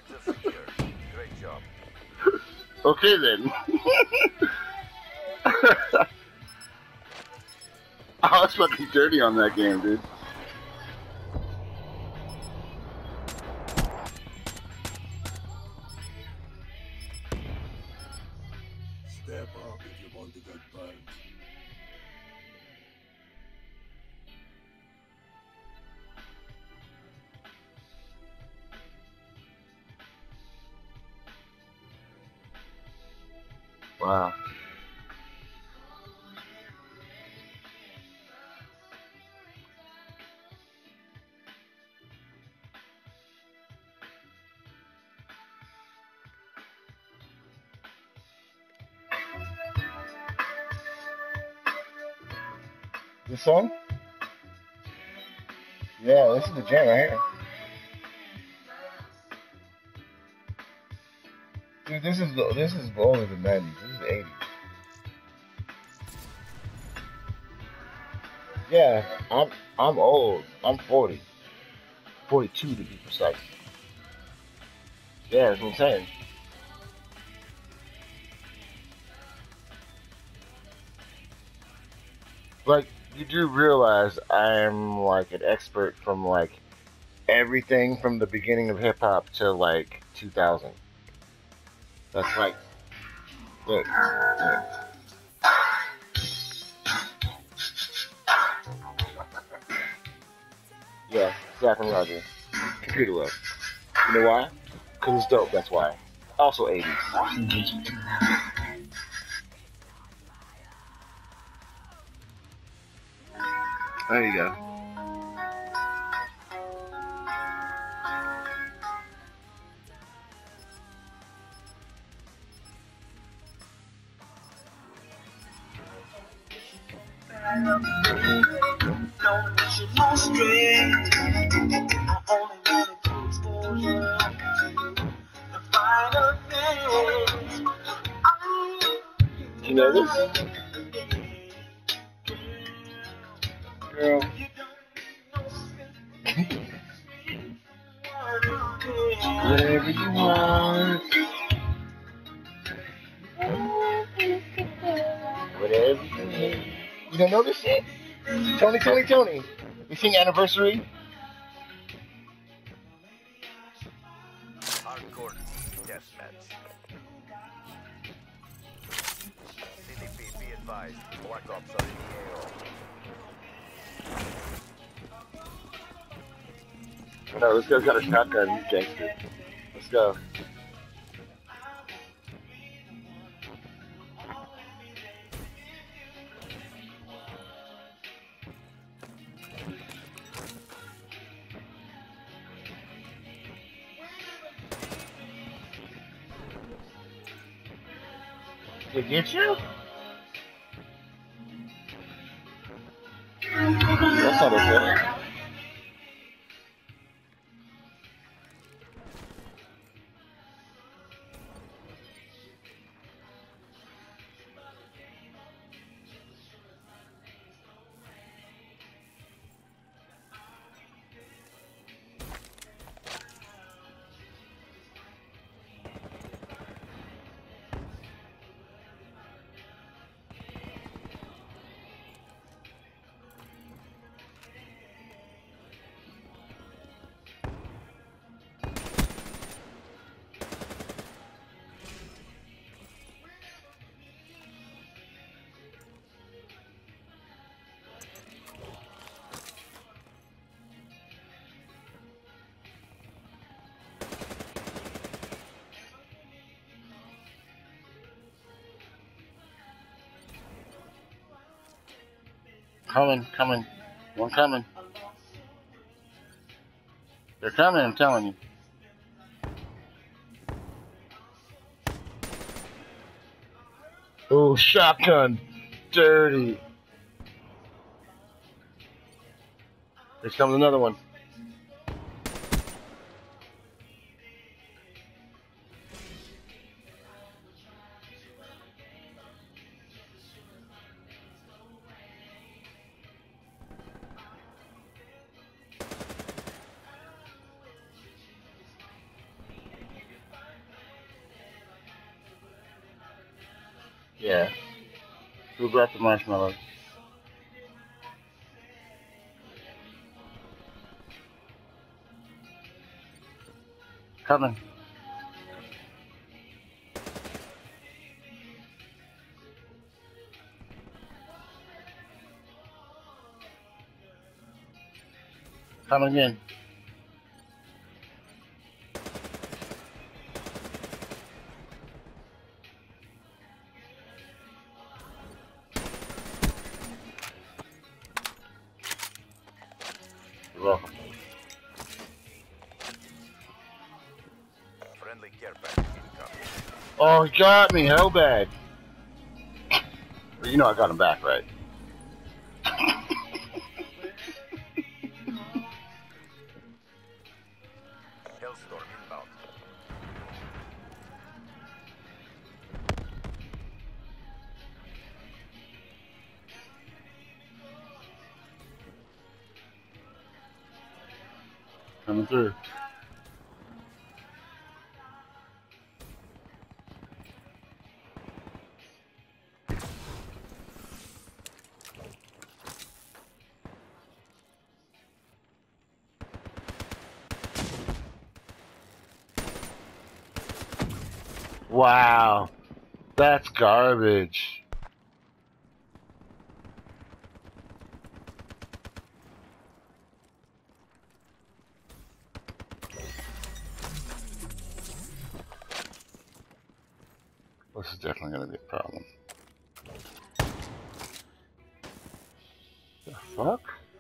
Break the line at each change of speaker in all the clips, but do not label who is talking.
Great job.
Okay then. I was fucking dirty on that game, dude.
Step up if you want to get burned.
Wow. This song? Yeah, this is the jam right here. Dude, this is older than 90s. This is 80s. Yeah, I'm old. I'm 40. 42 to be precise. Yeah, that's what I'm saying. Like, you do realize I'm like an expert from like everything from the beginning of hip hop to like 2000. That's like, look. Yeah, Zack and Roger. Computer Love. You know why? Because it's dope, that's why. Also 80s. There you go. You know this? Girl. Whatever you want. Whatever you need. You don't know this shit? Tony. You sing Anniversary?
Hardcore deathmatch. CDP, be advised. Black Ops are in the AO.
No, this guy's got a shotgun. He's gangster. Let's go. Did it get you? That's not okay. Coming. One coming. They're coming, I'm telling you. Oh, shotgun. Dirty. Here comes another one. Yeah. Who brought the marshmallows? Coming. Coming in. You're welcome.
Friendly care package incoming.
Oh, he got me. How bad? Well, you know I got him back, right?
Hellstorm inbound.
Coming through. Wow. That's garbage. This is definitely going to be a problem. The fuck?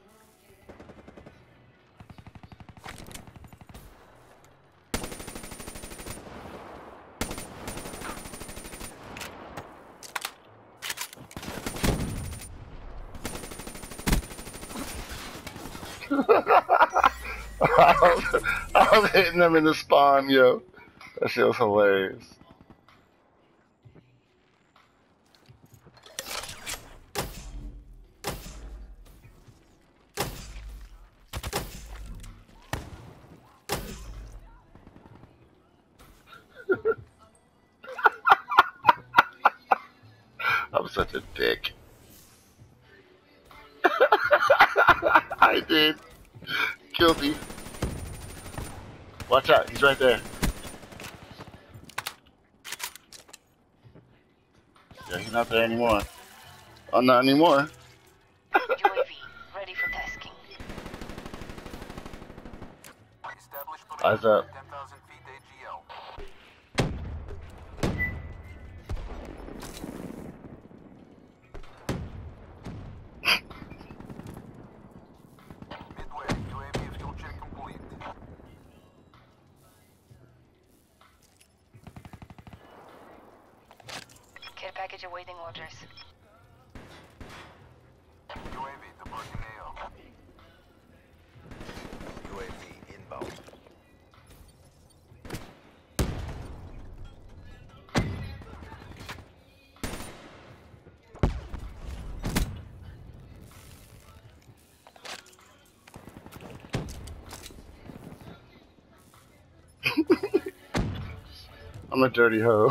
I was hitting them in the spawn, yo. That shit was hilarious. I'm such a dick. I did. Guilty. Watch out, he's right there. Yeah, he's not there anymore. Oh, not anymore.
UAV, ready for tasking.
Eyes up.
10,000 feet AGL. Midway, UAV fuel check complete.
Care package awaiting orders.
UAV departing AO. UAV inbound.
I'm a dirty hoe.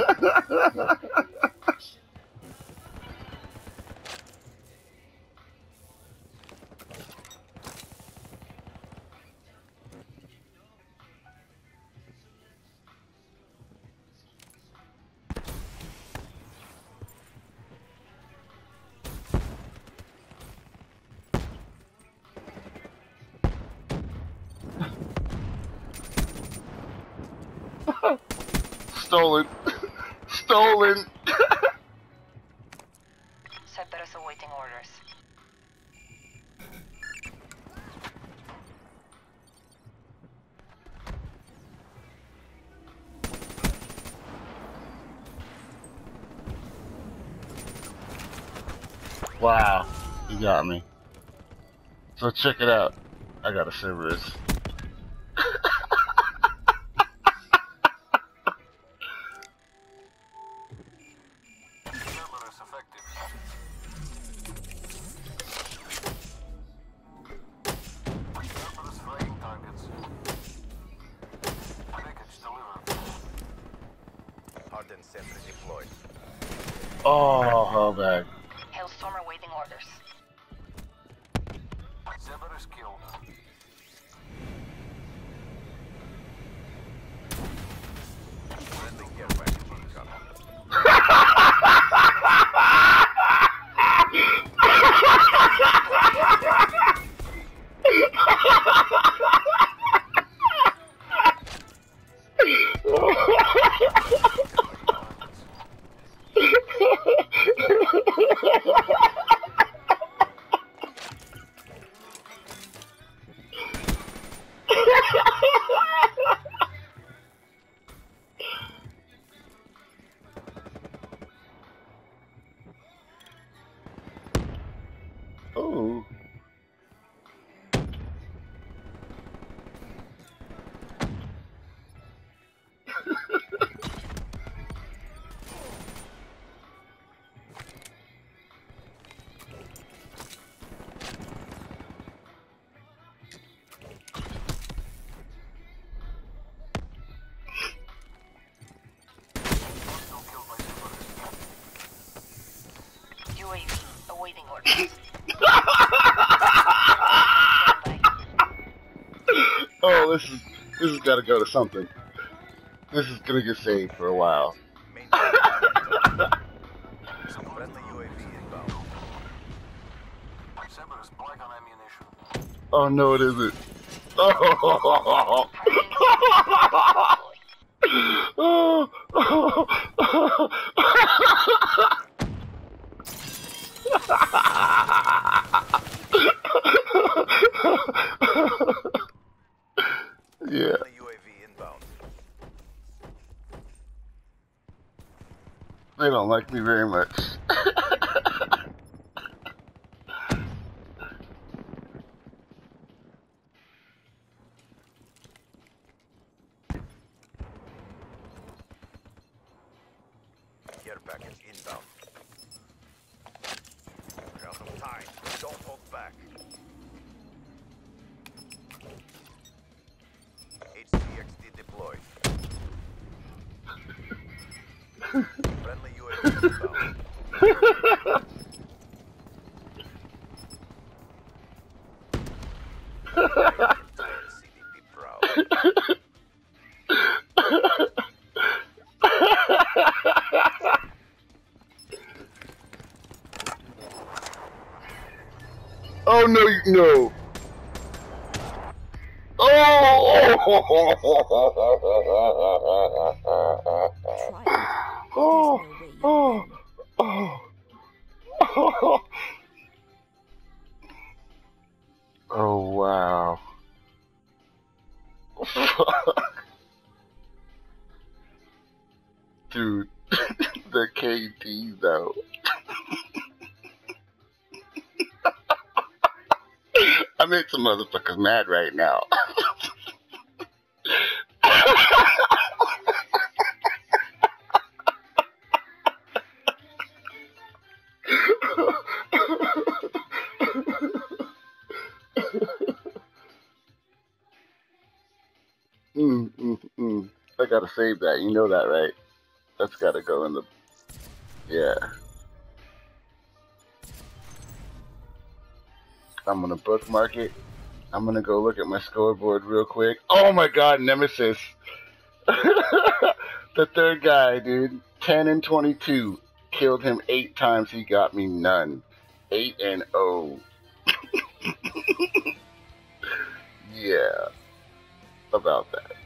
Stolen. Stolen.
Cerberus awaiting orders.
Wow, you got me. So check it out. I got a Cerberus.
Cerberus effective. Cerberus flagging targets. Package delivered. Hardened sentry deployed.
Oh, how bad.
Hailstorm awaiting orders.
Cerberus killed. Friendly care package incoming.
Oh.
UAV awaiting orders.
Oh, this has got to go to something. This is gonna get saved for a while.
Some friendly UAV inbound. Cerberus black on ammunition.
Oh no, it isn't. Oh. Yeah.
Friendly UAV inbound.
They don't like me very much.
Care package inbound. We have some time. Don't hold back. HCXD deployed. Friendly UAV inbound. CDP proud.
Oh no, no. Oh. Oh. Oh. Oh. Oh wow. Dude, the KD though. I made some motherfuckers mad right now. I gotta save that. You know that, right? That's gotta go in the... Yeah. I'm gonna bookmark it. I'm gonna go look at my scoreboard real quick. Oh my god, Nemesis! The third guy, dude. 10 and 22. Killed him 8 times, he got me none. 8 and 0. Yeah. About that.